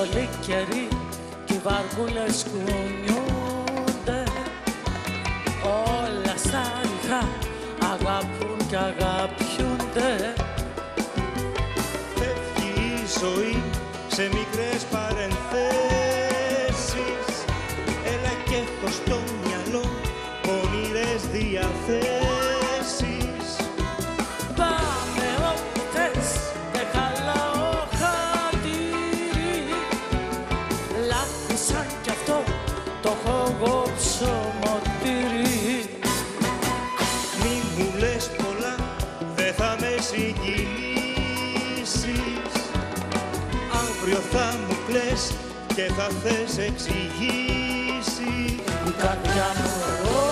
πολύ καιρή κι οι βαρβούλες κουνιούνται. Όλα στα ριχά αγαπούν κι αγαπιούνται. Φεύγει η ζωή σε μικρές παρενθέσεις. Έλα κι έχω στο μυαλό πονηρές διαθέσεις. Πάμε όπου θες, δεν χαλάω χατήρι. Λάθη σαν κι αυτό το έχω εγώ ψωμοτήρι. Μη μου λες πολλά, δεν θα με συγκινήσεις. Αύριο θα μου κλαις και θα θες εξηγήσεις. Η καρδιά μου